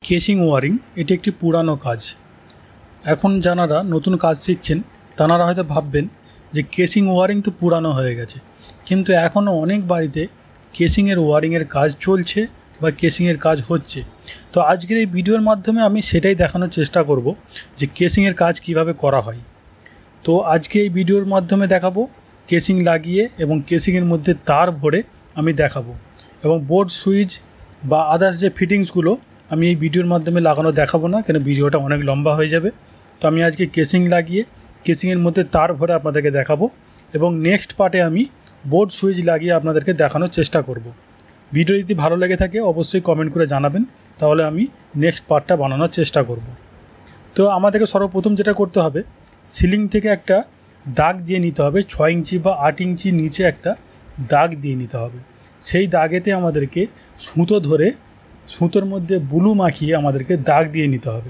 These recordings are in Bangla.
কেসিং ওয়ারিং এটি একটি পুরানো কাজ। এখন যারা নতুন কাজ শিখছেন তারা হয়তো ভাববেন যে কেসিং ওয়ারিং তো পুরানো হয়ে গেছে, কিন্তু এখনও অনেক বাড়িতে কেসিংয়ের ওয়ারিংয়ের কাজ চলছে বা কেসিংয়ের কাজ হচ্ছে। তো আজকের এই ভিডিওর মাধ্যমে আমি সেটাই দেখানোর চেষ্টা করব যে কেসিংয়ের কাজ কিভাবে করা হয়। তো আজকে এই ভিডিওর মাধ্যমে দেখাবো কেসিং লাগিয়ে এবং কেসিংয়ের মধ্যে তার ভরে আমি দেখাবো, এবং বোর্ড সুইচ বা আদার্স যে ফিটিংসগুলো আমি এই ভিডিওর মাধ্যমে লাগানো দেখাবো না, কেন ভিডিওটা অনেক লম্বা হয়ে যাবে। তো আমি আজকে কেসিং লাগিয়ে কেসিংয়ের মধ্যে তার ভরে আপনাদেরকে দেখাবো, এবং নেক্সট পার্টে আমি বোর্ড সুইচ লাগিয়ে আপনাদেরকে দেখানোর চেষ্টা করব। ভিডিও যদি ভালো লেগে থাকে অবশ্যই কমেন্ট করে জানাবেন, তাহলে আমি নেক্সট পার্টটা বানানোর চেষ্টা করব। তো আমাদেরকে সর্বপ্রথম যেটা করতে হবে, সিলিং থেকে একটা দাগ দিয়ে নিতে হবে। 6 ইঞ্চি বা 8 ইঞ্চি নিচে একটা দাগ দিয়ে নিতে হবে। সেই দাগেতে আমাদেরকে সুতো ধরে সুতোর মধ্যে বুলু মাখিয়ে আমাদেরকে দাগ দিয়ে নিতে হবে।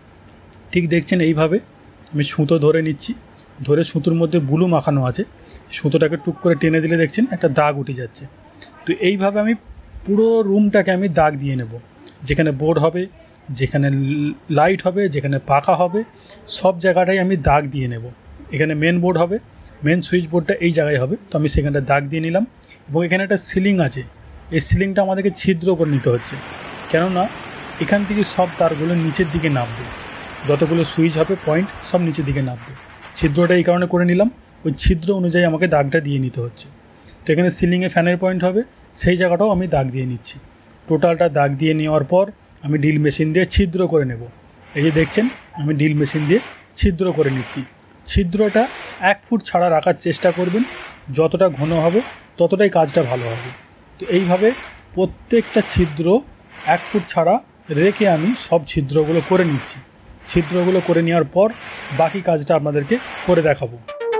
ঠিক দেখছেন এইভাবে আমি সুতো ধরে নিচ্ছি, ধরে সুতোর মধ্যে বুলু মাখানো আছে, সুতোটাকে টুক করে টেনে দিলে দেখছেন একটা দাগ উঠে যাচ্ছে। তো এইভাবে আমি পুরো রুমটাকে আমি দাগ দিয়ে নেব। যেখানে বোর্ড হবে, যেখানে লাইট হবে, যেখানে পাখা হবে, সব জায়গাটাই আমি দাগ দিয়ে নেব। এখানে মেন বোর্ড হবে, মেন সুইচ বোর্ডটা এই জায়গায় হবে, তো আমি সেখানটা দাগ দিয়ে নিলাম। এবং এখানে একটা সিলিং আছে, এই সিলিংটা আমাদেরকে ছিদ্র করে নিতে হচ্ছে, কেননা এখান থেকে সব তারগুলো নিচের দিকে নামবে, যতগুলো সুইচ হবে পয়েন্ট সব নিচের দিকে নামবে। ছিদ্রটা এই কারণে করে নিলাম, ওই ছিদ্র অনুযায়ী আমাকে দাগটা দিয়ে নিতে হচ্ছে। তো এখানে সিলিংয়ে ফ্যানের পয়েন্ট হবে, সেই জায়গাটাও আমি দাগ দিয়ে নিচ্ছি। টোটালটা দাগ দিয়ে নেওয়ার পর আমি ড্রিল মেশিন দিয়ে ছিদ্র করে নেব। এই যে দেখছেন আমি ড্রিল মেশিন দিয়ে ছিদ্র করে নিচ্ছি। ছিদ্রটা 1 ফুট ছাড়া রাখার চেষ্টা করবেন, যতটা ঘন হবে ততটাই কাজটা ভালো হবে। তো এইভাবে প্রত্যেকটা ছিদ্র 1 ফুট ছাড়া রেখে আমি সব ছিদ্রগুলো করে নিচ্ছি। ছিদ্রগুলো করে নেওয়ার পর বাকি কাজটা আপনাদেরকে করে দেখাবো।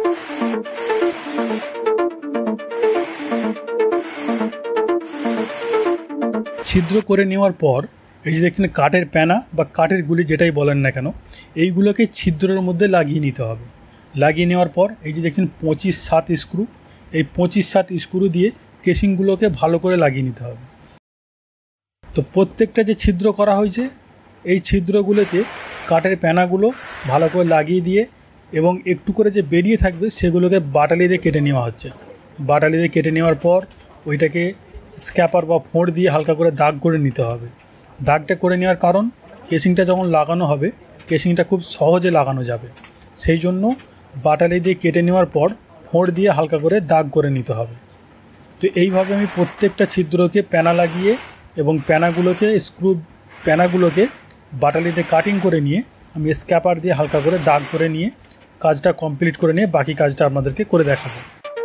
ছিদ্র করে নেওয়ার পর এই যে দেখছেন কাঠের প্যানা বা কাঠের গুলি যেটাই বলেন না কেন, এইগুলোকে ছিদ্রের মধ্যে লাগিয়ে নিতে হবে। লাগিয়ে নেওয়ার পর এই যে দেখছেন 25-7 স্ক্রু, এই 25-7 স্ক্রু দিয়ে কেসিংগুলোকে ভালো করে লাগিয়ে নিতে হবে। তো প্রত্যেকটা যে ছিদ্র করা হয়েছে এই ছিদ্রগুলোতে কাঠের প্যানাগুলো ভালো করে লাগিয়ে দিয়ে, এবং একটু করে যে বেরিয়ে থাকবে সেগুলোকে বাটালি দিয়ে কেটে নেওয়া হচ্ছে। বাটালি দিয়ে কেটে নেওয়ার পর ওইটাকে স্ক্যাপার বা ফোঁড় দিয়ে হালকা করে দাগ করে নিতে হবে। দাগটা করে নেওয়ার কারণ, কেসিংটা যখন লাগানো হবে কেসিংটা খুব সহজে লাগানো যাবে, সেই জন্য বাটালি দিয়ে কেটে নেওয়ার পর ফোঁড় দিয়ে হালকা করে দাগ করে নিতে হবে। তো এইভাবে আমি প্রত্যেকটা ছিদ্রকে প্যানা লাগিয়ে এবং প্যানাগুলোকে বাটালিতে কাটিং করে নিয়ে আমি স্ক্যাপার দিয়ে হালকা করে দাগ করে নিয়ে কাজটা কমপ্লিট করে নিয়ে বাকি কাজটা আপনাদেরকে করে দেখাবো।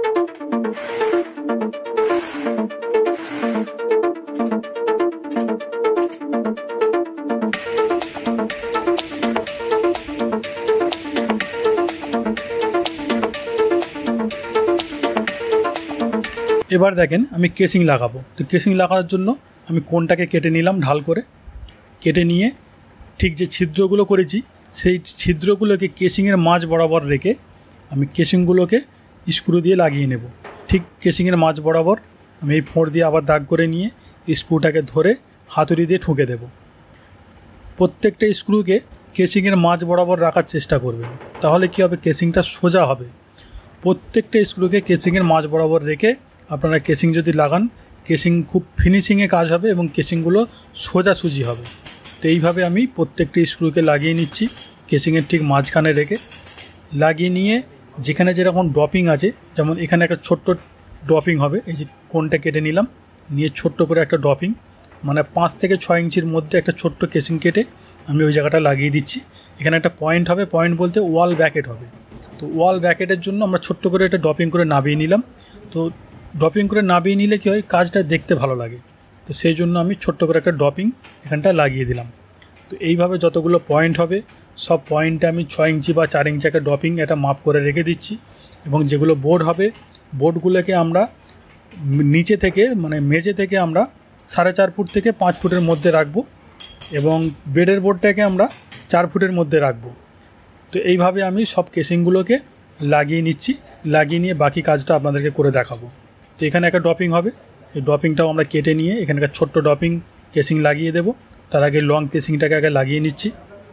এবার দেখেন আমি কেসিং লাগাবো। তো কেসিং লাগানোর জন্য আমি কোণটাকে কেটে নিলাম, ঢাল করে কেটে নিয়ে ঠিক যে ছিদ্রগুলো করেছি সেই ছিদ্রগুলোকে কেসিংয়ের মাঝ বরাবর রেখে আমি কেসিংগুলোকে স্ক্রু দিয়ে লাগিয়ে নেব। ঠিক কেসিংয়ের মাঝ বরাবর আমি এই ফোঁড় দিয়ে আবার দাগ করে নিয়ে স্ক্রুটাকে ধরে হাতুড়ি দিয়ে ঠুকে দেব। প্রত্যেকটা স্ক্রুকে কেসিংয়ের মাঝ বরাবর রাখার চেষ্টা করবেন, তাহলে কী হবে, কেসিংটা সোজা হবে। প্রত্যেকটা স্ক্রুকে কেসিংয়ের মাঝ বরাবর রেখে আপনারা কেসিং যদি লাগান, কেসিং খুব ফিনিশিংয়ে কাজ হবে এবং কেসিংগুলো সোজাসুজি হবে। তো এইভাবে আমি প্রত্যেকটি স্ক্রুকে লাগিয়ে নিচ্ছি, কেসিংয়ের ঠিক মাঝখানে রেখে লাগিয়ে নিয়ে যেখানে যেরকম ড্রপিং আছে, যেমন এখানে একটা ছোট্ট ড্রপিং হবে, এই যে কোণটা কেটে নিলাম, নিয়ে ছোট্ট করে একটা ড্রপিং মানে 5 থেকে 6 ইঞ্চির মধ্যে একটা ছোট্ট কেসিং কেটে আমি ওই জায়গাটা লাগিয়ে দিচ্ছি। এখানে একটা পয়েন্ট হবে, পয়েন্ট বলতে ওয়াল ব্যাকেট হবে। তো ওয়াল ব্যাকেটের জন্য আমরা ছোট্ট করে একটা ড্রপিং করে নামিয়ে নিলাম। তো ড্রপিং করে নামিয়ে নিলে কী হয়, কাজটা দেখতে ভালো লাগে। তো সেই জন্য আমি ছোট্ট করে একটা ড্রপিং এখানটা লাগিয়ে দিলাম। তো এইভাবে যতগুলো পয়েন্ট হবে সব পয়েন্টে আমি 6 ইঞ্চি বা 4 ইঞ্চি একটা ড্রপিং এটা মাপ করে রেখে দিচ্ছি। এবং যেগুলো বোর্ড হবে বোর্ডগুলোকে আমরা নিচে থেকে মানে মেঝে থেকে আমরা 4.5 ফুট থেকে 5 ফুটের মধ্যে রাখবো, এবং বেডের বোর্ডটাকে আমরা 4 ফুটের মধ্যে রাখবো। তো এইভাবে আমি সব কেসিংগুলোকে লাগিয়ে নিচ্ছি, লাগিয়ে নিয়ে বাকি কাজটা আপনাদেরকে করে দেখাবো। তো এখানে একটা ড্রপিং হবে, এই ড্রপিংটাও আমরা কেটে নিয়ে এখানকার ছোট্ট ড্রপিং কেসিং লাগিয়ে দেব। তার আগে লং কেসিংটাকে আগে লাগিয়ে নিচ্ছি।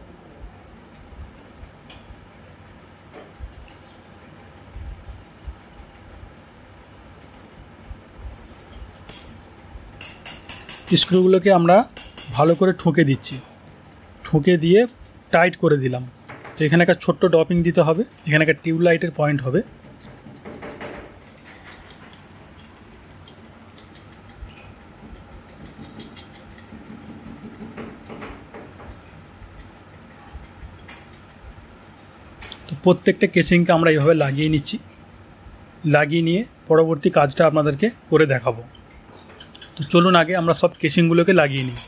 স্ক্রুগুলোকে আমরা ভালো করে ঠুকে দিচ্ছি, ঠুকে দিয়ে টাইট করে দিলাম। তো এখানে একটা ছোট্ট ডপিং দিতে হবে, এখানে একটা টিউবলাইটের পয়েন্ট হবে। তো প্রত্যেকটা কেসিংকে আমরা এইভাবে লাগিয়ে নিচ্ছি, লাগিয়ে নিয়ে পরবর্তী কাজটা আপনাদেরকে করে দেখাবো। তো চলুন আগে আমরা সব কেসিংগুলোকে লাগিয়ে নিই।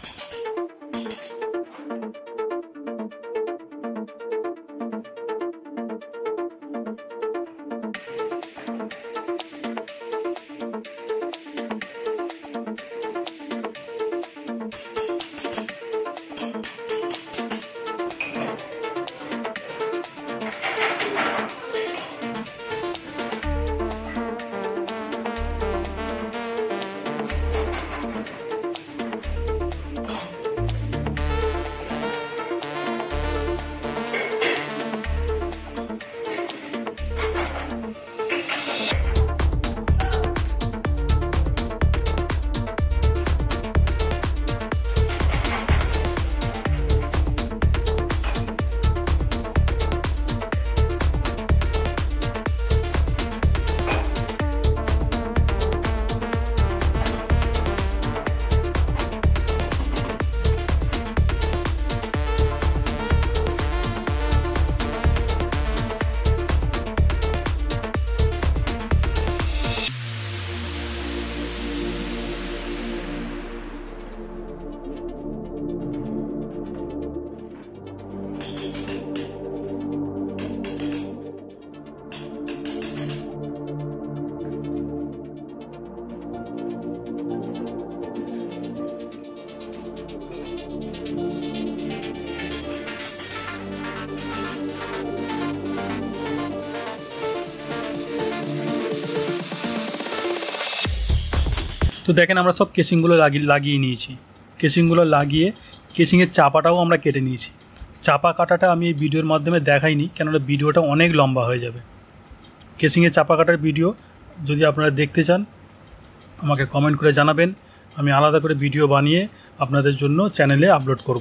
তো দেখেন আমরা সব কেসিংগুলো লাগিয়ে নিয়েছি। কেসিংগুলো লাগিয়ে কেসিংয়ের চাপাটাও আমরা কেটে নিয়েছি। চাপা কাটাটা আমি এই ভিডিওর মাধ্যমে দেখাইনি, কেননা ভিডিওটা অনেক লম্বা হয়ে যাবে। কেসিংয়ের চাপা কাটার ভিডিও যদি আপনারা দেখতে চান আমাকে কমেন্ট করে জানাবেন, আমি আলাদা করে ভিডিও বানিয়ে আপনাদের জন্য চ্যানেলে আপলোড করব।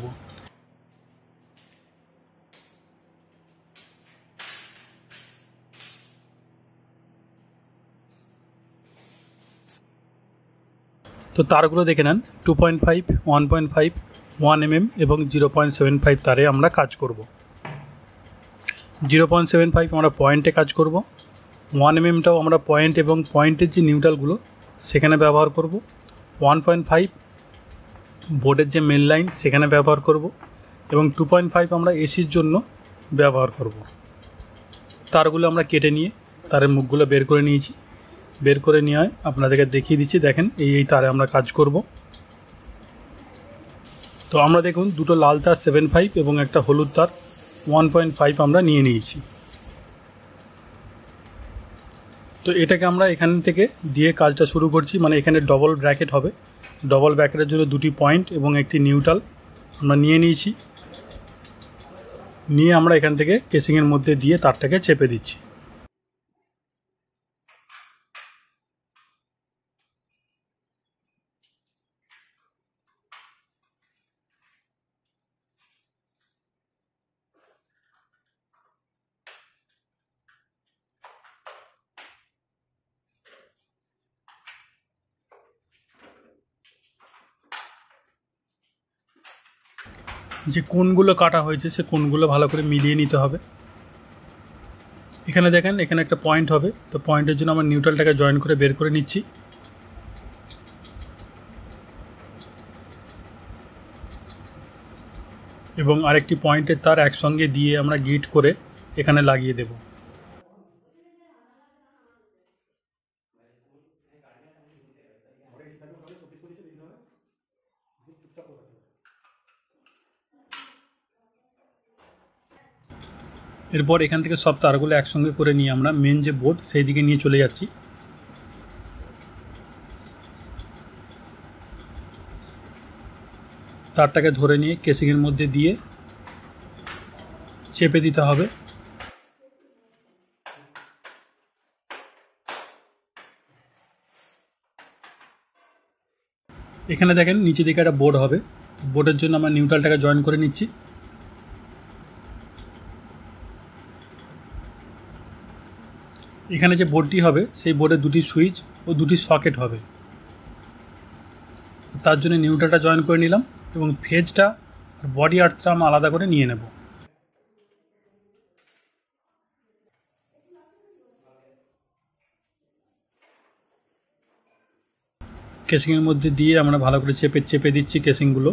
তো তারগুলো দেখে নেন, 2.5, 1.5, 1 mm এবং 0.75 তারে আমরা কাজ করব। 0.75 আমরা পয়েন্টে কাজ করব, 1 mmটাও আমরা পয়েন্ট এবং পয়েন্টের যে নিউট্রালগুলো সেখানে ব্যবহার করব, 1.5 বোর্ডের যে মেন লাইন সেখানে ব্যবহার করব এবং 2.5 আমরা এসির জন্য ব্যবহার করব। তারগুলো আমরা কেটে নিয়ে তারের মুখগুলো বের করে নিয়েছি। বের করে নিয়ে আপনাদেরকে দেখিয়ে দিচ্ছি, দেখেন এই তারে আমরা কাজ করব। তো আমরা দেখুন দুটো লাল তার 7.5 এবং একটা হলুদ তার 1.5 আমরা নিয়ে নিয়েছি। তো এটাকে আমরা এখান থেকে দিয়ে কাজটা শুরু করছি, মানে এখানে ডবল ব্র্যাকেট হবে। ডবল ব্র্যাকেটের জন্য দুটি পয়েন্ট এবং একটি নিউট্রাল আমরা নিয়ে নিয়েছি। নিয়ে আমরা এখান থেকে কেসিংয়ের মধ্যে দিয়ে তারটাকে চেপে দিচ্ছি। যে কোণগুলো কাটা হয়েছে সে কোণগুলো ভালো করে মিলিয়ে নিতে হবে। এখানে দেখেন এখানে একটা পয়েন্ট হবে, তো পয়েন্টের জন্য আমরা নিউট্রালটাকে জয়েন করে বের করে নিচ্ছি। এবং আরেকটি পয়েন্টের তার একসঙ্গে দিয়ে আমরা গিট করে এখানে লাগিয়ে দেব। এরপর এখান থেকে সব তারগুলো একসঙ্গে করে নিয়ে আমরা মেন যে বোর্ড সেই দিকে নিয়ে চলে যাচ্ছি। তো তারটাকে ধরে নিয়ে কেসিংয়ের মধ্যে দিয়ে চেপে দিতে হবে। এখানে দেখেন নিচে দিকে একটা বোর্ড হবে, বোর্ডের জন্য আমরা নিউট্রালটাকে জয়েন করে নিচ্ছি। এখানে যে বোর্ডটি হবে সেই বোর্ডে দুটি সুইচ ও দুটি সকেট হবে, তার জন্য নিউট্রালটা জয়েন করে নিলাম এবং ফেজটা আর বডি আর্থটা আমরা আলাদা করে নিয়ে নেব। কেসিংয়ের মধ্যে দিয়ে আমরা ভালো করে চেপে দিচ্ছি কেসিংগুলো।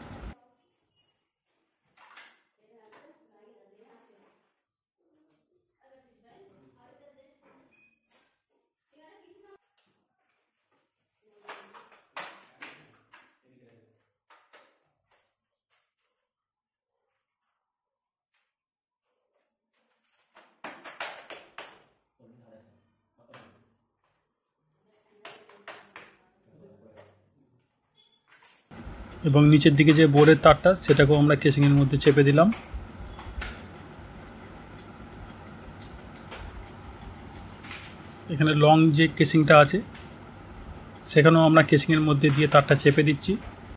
এবং নিচের দিকে যে বোর্ডের তারটা সেটাকেও আমরা কেসিংয়ের মধ্যে চেপে দিলাম। এখানে লং যে কেসিংটা আছে সেখানেও আমরা কেসিংয়ের মধ্যে দিয়ে তারটা চেপে দিচ্ছি।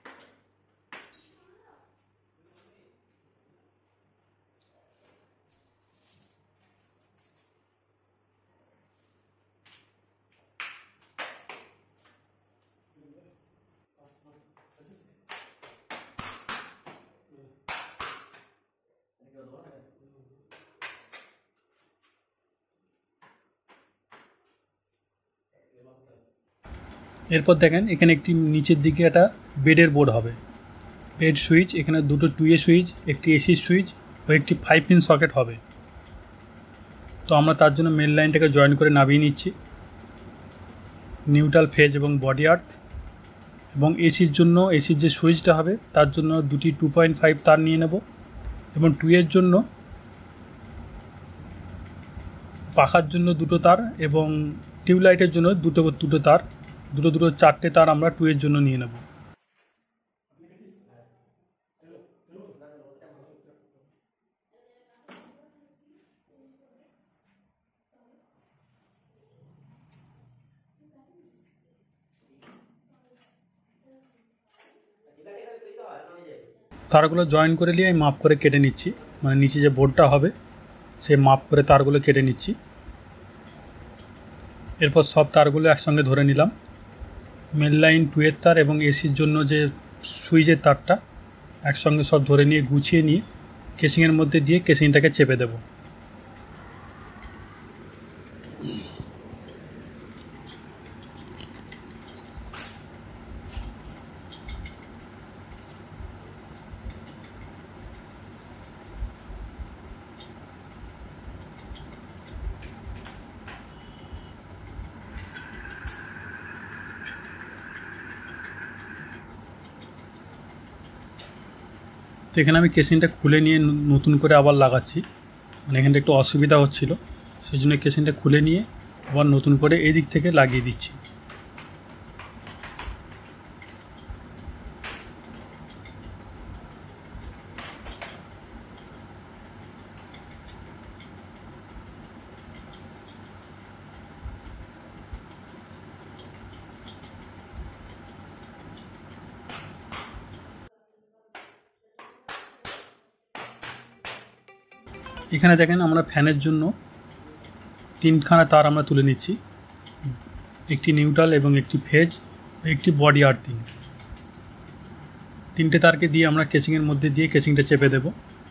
এরপর দেখেন এখানে একটি নিচের দিকে একটা বেডের বোর্ড হবে, বেড সুইচ, এখানে দুটো 2A সুইচ, একটি এসি সুইচ ও একটি 5 পিন সকেট হবে। তো আমরা তার জন্য মেন লাইনটাকে জয়েন করে নামিয়ে নিচ্ছি। নিউট্রাল, ফেজ এবং বডি আর্থ, এবং এসির জন্য এসির যে সুইচটা হবে তার জন্য দুটি 2.5 তার নিয়ে নেব, এবং 2 এর জন্য পাখার জন্য দুটো তার এবং টিউবলাইটের জন্য দুটো তার, দুটো 4টে তার আমরা 2 এর জন্য নিয়ে নেব। তারগুলো জয়েন করে নিয়ে আমি মাপ করে কেটে নিচ্ছি, মানে নিচে যে বোর্ডটা হবে সে মাপ করে তারগুলো কেটে নিচ্ছি। এরপর সব তারগুলো একসঙ্গে ধরে নিলাম। মেন লাইন 2 এর তার এবং এসির জন্য যে সুইচের তারটা একসঙ্গে সব ধরে নিয়ে গুছিয়ে নিয়ে কেসিংয়ের মধ্যে দিয়ে কেসিংটাকে চেপে দেব। তো এখানে আমি কেসিংটা খুলে নিয়ে নতুন করে আবার লাগাচ্ছি, মানে এখানটা একটু অসুবিধা হচ্ছিল, সেই জন্য কেসিংটা খুলে নিয়ে আবার নতুন করে এই দিক থেকে লাগিয়ে দিচ্ছি। এখানে দেখেন আমরা ফ্যানের জন্য 3খানা তার আমরা তুলে নিচ্ছি, একটি নিউট্রাল এবং একটি ফেজ, একটি বডি আর্থিং। 3টে তারকে দিয়ে আমরা কেসিংয়ের মধ্যে দিয়ে কেসিংটা চেপে দেব।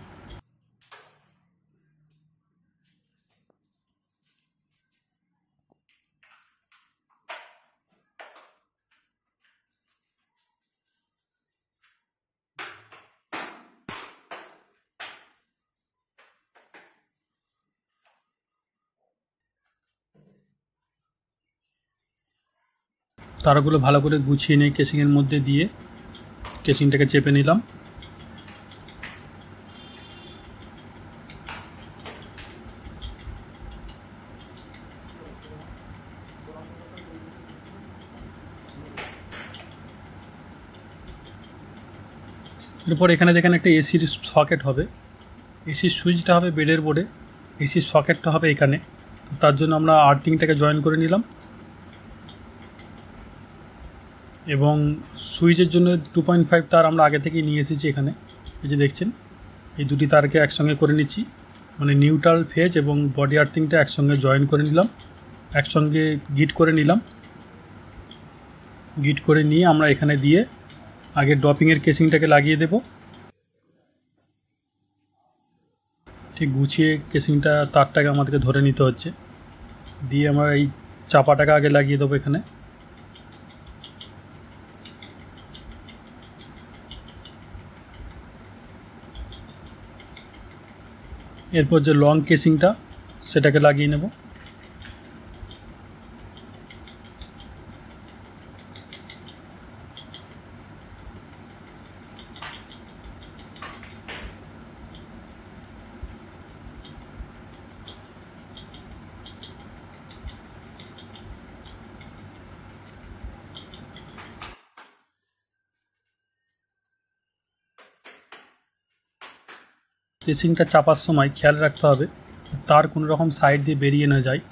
তারগুলো ভালো করে গুছিয়ে নিয়ে কেসিংয়ের মধ্যে দিয়ে কেসিংটাকে চেপে নিলাম। এরপর এখানে দেখেন একটা এসির সকেট হবে, এসির সুইচটা হবে বেডের বোর্ডে, এসির সকেটটা হবে এখানে। তার জন্য আমরা আর্থিংটাকে জয়েন করে নিলাম এবং সুইচের জন্য 2.5 তার আমরা আগে থেকেই নিয়ে এসেছি এখানে। এই যে দেখছেন এই দুটি তারকে একসঙ্গে করে নিচ্ছি, মানে নিউট্রাল ফেজ এবং বডি আর্থিংটা একসঙ্গে জয়েন করে নিলাম, একসঙ্গে গিট করে নিলাম। গিট করে নিয়ে আমরা এখানে দিয়ে আগে ড্রপিংয়ের কেসিংটাকে লাগিয়ে দেব। ঠিক গুছিয়ে কেসিংটা তারটাকে আমাদেরকে ধরে নিতে হচ্ছে, দিয়ে আমরা এই চাপাটাকে আগে লাগিয়ে দেবো এখানে। এরপর যে লং কেসিংটা সেটাকে লাগিয়ে নেব। কেসিংটা চাপার সময় খেয়াল রাখতে হবে তার কোনো রকম সাইড দিয়ে বেরিয়ে না যায়,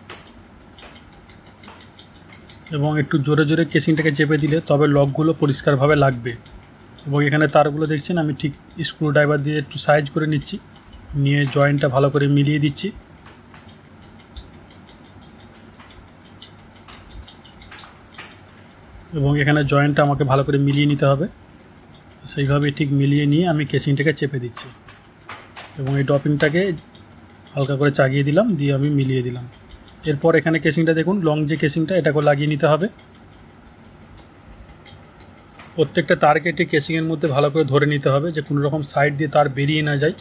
এবং একটু জোরে জোরে কেসিংটাকে চেপে দিলে তবে লকগুলো পরিষ্কারভাবে লাগবে। এবং এখানে তারগুলো দেখছেন আমি ঠিক স্ক্রু ড্রাইভার দিয়ে একটু সাইজ করে নিচ্ছি, নিয়ে জয়েন্টটা ভালো করে মিলিয়ে দিচ্ছি। এবং এখানে জয়েন্টটা আমাকে ভালো করে মিলিয়ে নিতে হবে, সেইভাবে ঠিক মিলিয়ে নিয়ে আমি কেসিংটাকে চেপে দিচ্ছি এবং এই ড্রপিংটাকে হালকা করে চাগিয়ে দিলাম, দিয়ে আমি মিলিয়ে দিলাম। এরপর এখানে কেসিংটা দেখুন লং যে কেসিংটা এটাকে লাগিয়ে নিতে হবে। প্রত্যেকটা তারকে একটি কেসিংয়ের মধ্যে ভালো করে ধরে নিতে হবে যে কোনো রকম সাইড দিয়ে তার বেরিয়ে না যায়।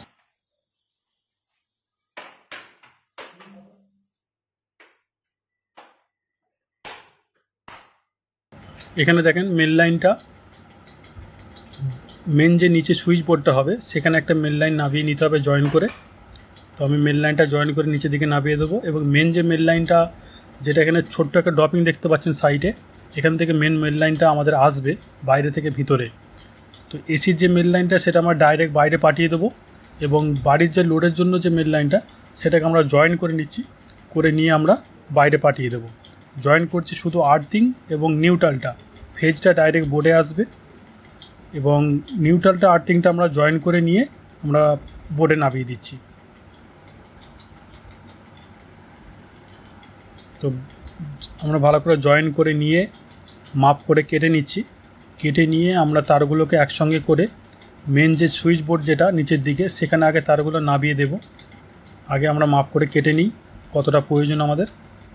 এখানে দেখেন মেন লাইনটা, মেন যে নিচে সুইচ বোর্ডটা হবে সেখানে একটা মেন লাইন নামিয়ে নিতে হবে জয়েন করে। তো আমি মেন লাইনটা জয়েন করে নিচের দিকে নামিয়ে দেবো, এবং মেন যে মেন লাইনটা যেটা এখানে ছোট্ট একটা ড্রপিং দেখতে পাচ্ছেন সাইডে, এখান থেকে মেন লাইনটা আমাদের আসবে বাইরে থেকে ভিতরে। তো এসির যে মেন লাইনটা সেটা আমরা ডাইরেক্ট বাইরে পাঠিয়ে দেবো, এবং বাড়ির যে লোডের জন্য যে মেন লাইনটা সেটাকে আমরা জয়েন করে নিচ্ছি, করে নিয়ে আমরা বাইরে পাঠিয়ে দেবো। জয়েন করছি শুধু আর্থিং এবং নিউট্রালটা, ফেজটা ডাইরেক্ট বোর্ডে আসবে, এবং নিউট্রালটা আর্থিংটা আমরা জয়েন করে নিয়ে আমরা বোর্ডে নামিয়ে দিচ্ছি। তো আমরা ভালো করে জয়েন করে নিয়ে মাপ করে কেটে নিচ্ছি, কেটে নিয়ে আমরা তারগুলোকে একসঙ্গে করে মেন যে সুইচ বোর্ড যেটা নিচের দিকে সেখানে আগে তারগুলো নামিয়ে দেব। আগে আমরা মাপ করে কেটে নিই কতটা প্রয়োজন আমাদের,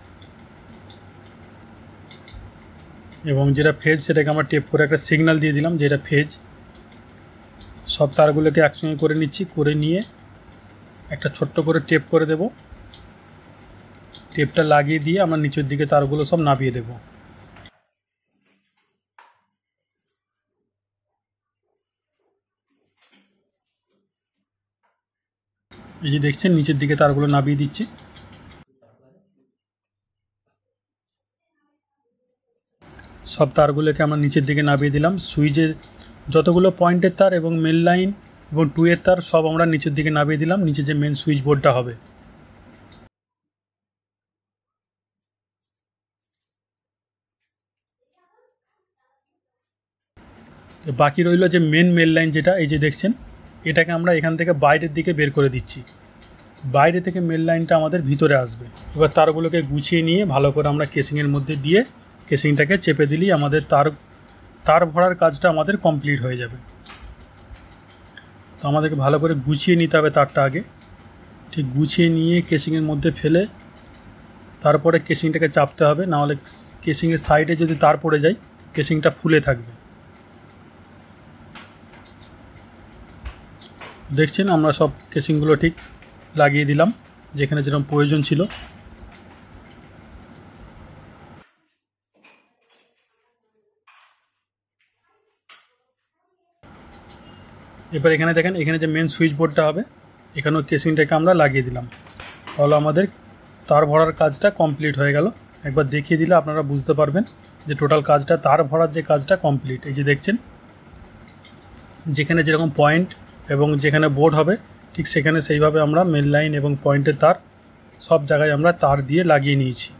এবং যেটা ফেজ সেটাকে আমরা টেপ করে একটা সিগন্যাল দিয়ে দিলাম যেটা ফেজ। সব তারগুলোকে একসঙ্গে করে নিচ্ছি, করে নিয়ে একটা ছোট্ট করে টেপ করে দেব। টেপটা লাগিয়ে দিয়ে আমরা নিচের দিকে তারগুলো সব নামিয়ে দেব। এই যে দেখছেন নিচের দিকে তারগুলো নামিয়ে দিচ্ছি। সব তারগুলোকে আমরা নিচের দিকে নামিয়ে দিলাম। সুইচের যতগুলো পয়েন্টের তার এবং মেন লাইন এবং 2 এর তার সব আমরা নিচের দিকে নামিয়ে দিলাম, নিচে যে মেন সুইচ বোর্ডটা হবে। তো বাকি রইল যে মেন লাইন যেটা এই যে দেখছেন, এটাকে আমরা এখান থেকে বাইরের দিকে বের করে দিচ্ছি। বাইরে থেকে মেন লাইনটা আমাদের ভিতরে আসবে। এবার তারগুলোকে গুছিয়ে নিয়ে ভালো করে আমরা কেসিংয়ের মধ্যে দিয়ে কেসিংটাকে চেপে দিলেই আমাদের তার ভরার কাজটা আমাদের কমপ্লিট হয়ে যাবে। তো আমাদেরকে ভালো করে গুছিয়ে নিতে হবে তারটা আগে, ঠিক গুছিয়ে নিয়ে কেসিংয়ের মধ্যে ফেলে তারপরে কেসিংটাকে চাপতে হবে, নাহলে কেসিংয়ের সাইডে যদি তার পড়ে যায় কেসিংটা ফুলে থাকবে। দেখছেন আমরা সব কেসিংগুলো ঠিক লাগিয়ে দিলাম যেখানে যেরকম প্রয়োজন ছিল। এবার এখানে দেখেন, এখানে যে মেন সুইচ বোর্ডটা হবে এখানেও কেসিংটাকে আমরা লাগিয়ে দিলাম। তাহলে আমাদের তার ভরার কাজটা কমপ্লিট হয়ে গেল। একবার দেখিয়ে দিলে আপনারা বুঝতে পারবেন যে টোটাল কাজটা, তার ভরার যে কাজটা কমপ্লিট। এই যে দেখছেন যেখানে যেরকম পয়েন্ট এবং যেখানে বোর্ড হবে ঠিক সেখানে সেইভাবে আমরা মেন লাইন এবং পয়েন্টের তার সব জায়গায় আমরা তার দিয়ে লাগিয়ে নিয়েছি।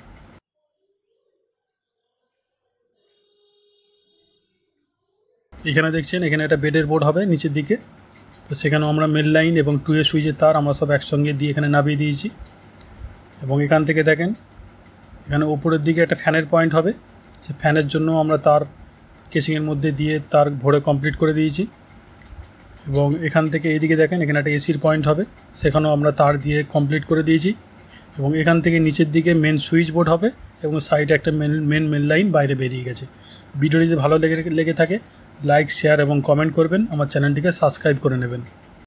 এখানে দেখছেন এখানে একটা বেডের বোর্ড হবে নিচের দিকে, তো সেখানেও আমরা মেন লাইন এবং 2A সুইচের তার আমরা সব একসঙ্গে দিয়ে এখানে নামিয়ে দিয়েছি। এবং এখান থেকে দেখেন এখানে উপরের দিকে একটা ফ্যানের পয়েন্ট হবে, সে ফ্যানের জন্য আমরা তার কেসিংয়ের মধ্যে দিয়ে তার ভরে কমপ্লিট করে দিয়েছি। এবং এখান থেকে এইদিকে দেখেন এখানে একটা এসির পয়েন্ট হবে, সেখানেও আমরা তার দিয়ে কমপ্লিট করে দিয়েছি। এবং এখান থেকে নিচের দিকে মেন সুইচ বোর্ড হবে এবং সাইডে একটা মেন লাইন বাইরে বেরিয়ে গেছে। ভিডিওটি যদি ভালো লেগে থাকে লাইক, শেয়ার এবং কমেন্ট করবেন, আমার চ্যানেলটিকে সাবস্ক্রাইব করে নেবেন।